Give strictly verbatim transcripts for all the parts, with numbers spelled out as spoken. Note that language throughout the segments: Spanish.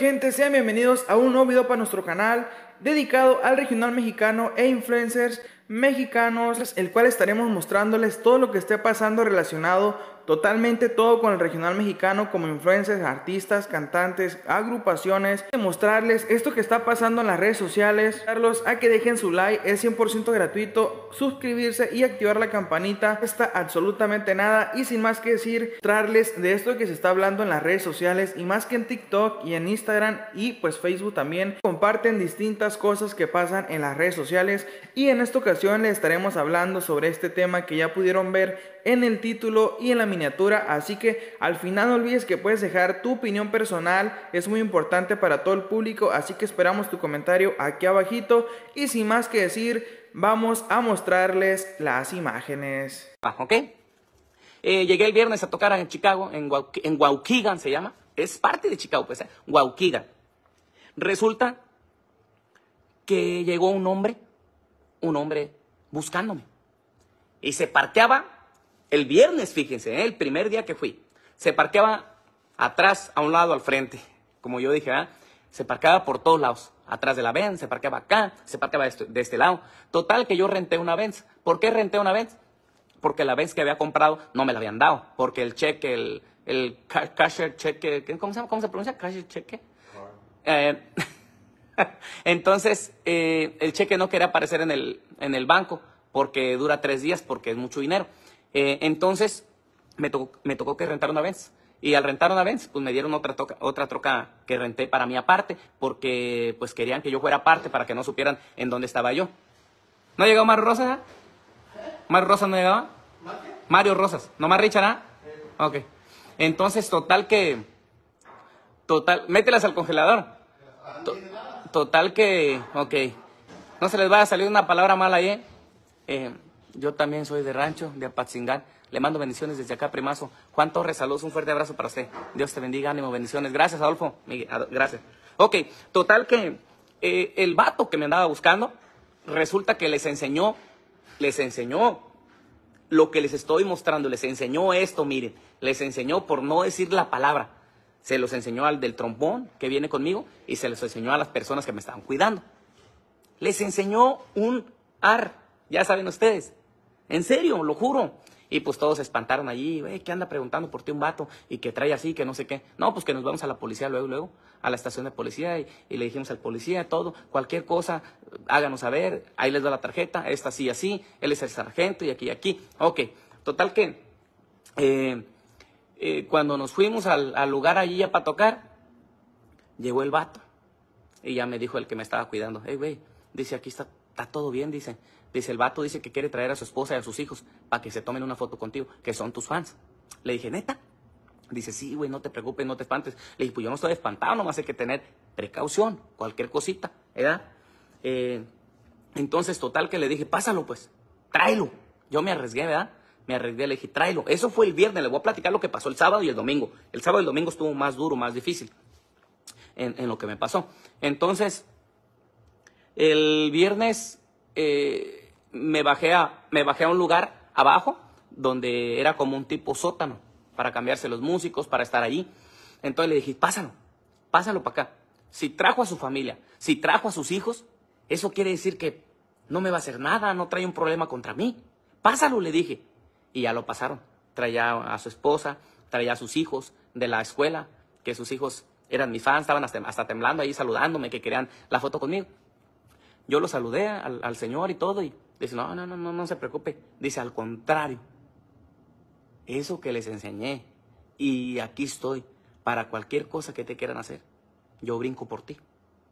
gente? Sean bienvenidos a un nuevo video para nuestro canal dedicado al regional mexicano e influencers mexicanos, el cual estaremos mostrándoles todo lo que esté pasando relacionado totalmente todo con el regional mexicano, como influencers, artistas, cantantes, agrupaciones, mostrarles esto que está pasando en las redes sociales, darlos a que dejen su like, es cien por ciento gratuito, suscribirse y activar la campanita, no está absolutamente nada. Y sin más que decir, traerles de esto que se está hablando en las redes sociales, y más que en TikTok y en Instagram y pues Facebook también comparten distintas cosas que pasan en las redes sociales. Y en esta ocasión les estaremos hablando sobre este tema que ya pudieron ver en el título y en la miniatura, así que al final no olvides que puedes dejar tu opinión personal, es muy importante para todo el público, así que esperamos tu comentario aquí abajito. Y sin más que decir, vamos a mostrarles las imágenes. Ah, ok. Eh, llegué el viernes a tocar en Chicago, en, Wau en Waukegan se llama, es parte de Chicago, pues, ¿eh? Waukegan. Resulta que llegó un hombre, un hombre buscándome, y se parqueaba el viernes, fíjense, ¿eh? El primer día que fui, se parqueaba atrás, a un lado, al frente, como yo dije, ¿eh? Se parqueaba por todos lados, atrás de la Benz, se parqueaba acá, se parqueaba de este, de este lado. Total que yo renté una Benz. ¿Por qué renté una Benz? Porque la Benz que había comprado no me la habían dado, porque el cheque, el, el cashier cheque, ¿cómo se llama? ¿Cómo se pronuncia? Cashier cheque. Eh, entonces, eh, el cheque no quería aparecer en el, en el banco, porque dura tres días, porque es mucho dinero. Eh, entonces, me tocó, me tocó que rentar una Benz. Y al rentar una Benz, pues me dieron otra, toca, otra troca que renté para mí aparte, porque pues querían que yo fuera aparte para que no supieran en dónde estaba yo. ¿No ha llegado Mario Rosas? ¿Eh? ¿Mario Rosas no llegaba? Mario Rosas. ¿No más Richard, ah? Ok. Entonces, total que... Total... Mételas al congelador. To, total que... Ok. No se les va a salir una palabra mala ahí, ¿eh? Eh... Yo también soy de rancho, de Apatzingán. Le mando bendiciones desde acá, primazo. Juan Torres, saludos, un fuerte abrazo para usted. Dios te bendiga, ánimo, bendiciones. Gracias, Adolfo. Miguel, gracias. Ok, total que eh, el vato que me andaba buscando, resulta que les enseñó, les enseñó lo que les estoy mostrando. Les enseñó esto, miren. Les enseñó, por no decir la palabra. Se los enseñó al del trombón que viene conmigo y se los enseñó a las personas que me estaban cuidando. Les enseñó un ar, ya saben ustedes. En serio, lo juro. Y pues todos se espantaron allí. Güey, ¿qué anda preguntando por ti un vato? Y que trae así, que no sé qué. No, pues que nos vamos a la policía luego, luego. A la estación de policía. Y, y le dijimos al policía todo. Cualquier cosa, háganos saber. Ahí les doy la tarjeta. Esta así, así. Él es el sargento y aquí, y aquí. Ok. Total que... Eh, eh, cuando nos fuimos al, al lugar allí ya para tocar, llegó el vato. Y ya me dijo el que me estaba cuidando. Hey, güey. Dice, aquí está, está todo bien, dice. Dice, el vato dice que quiere traer a su esposa y a sus hijos para que se tomen una foto contigo, que son tus fans. Le dije, ¿neta? Dice, sí, güey, no te preocupes, no te espantes. Le dije, pues yo no estoy espantado, nomás hay que tener precaución, cualquier cosita, ¿verdad? Eh, entonces, total que le dije, pásalo pues, tráelo. Yo me arriesgué, ¿verdad? Me arriesgué, le dije, tráelo. Eso fue el viernes, le voy a platicar lo que pasó el sábado y el domingo. El sábado y el domingo estuvo más duro, más difícil en, en lo que me pasó. Entonces, el viernes... Eh, Me bajé, a, me bajé a un lugar abajo, donde era como un tipo sótano, para cambiarse los músicos, para estar allí. Entonces le dije, pásalo, pásalo para acá. Si trajo a su familia, si trajo a sus hijos, eso quiere decir que no me va a hacer nada, no trae un problema contra mí. Pásalo, le dije. Y ya lo pasaron. Traía a su esposa, traía a sus hijos de la escuela, que sus hijos eran mis fans, estaban hasta, hasta temblando ahí saludándome, que querían la foto conmigo. Yo lo saludé al, al señor y todo, y dice, no, no, no, no, no se preocupe. Dice, al contrario, eso que les enseñé, y aquí estoy, para cualquier cosa que te quieran hacer, yo brinco por ti.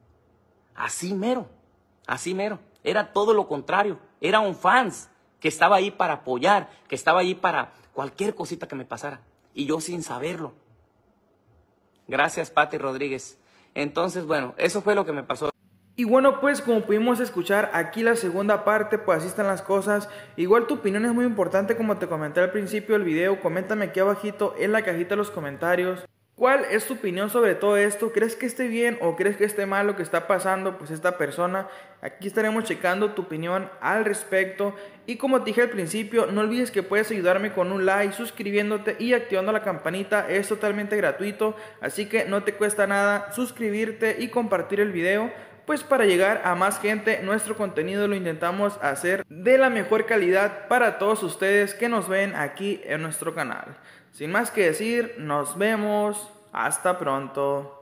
Así mero, así mero. Era todo lo contrario, era un fans que estaba ahí para apoyar, que estaba ahí para cualquier cosita que me pasara, y yo sin saberlo. Gracias, Pati Rodríguez. Entonces, bueno, eso fue lo que me pasó. Y bueno, pues como pudimos escuchar aquí la segunda parte, pues así están las cosas. Igual tu opinión es muy importante, como te comenté al principio del video. Coméntame aquí abajito en la cajita de los comentarios ¿Cuál es tu opinión sobre todo esto? ¿Crees que esté bien o crees que esté mal lo que está pasando pues esta persona? Aquí estaremos checando tu opinión al respecto. Y como te dije al principio, no olvides que puedes ayudarme con un like, suscribiéndote y activando la campanita. Es totalmente gratuito, así que no te cuesta nada suscribirte y compartir el video. Pues para llegar a más gente, nuestro contenido lo intentamos hacer de la mejor calidad para todos ustedes que nos ven aquí en nuestro canal. Sin más que decir, nos vemos. Hasta pronto.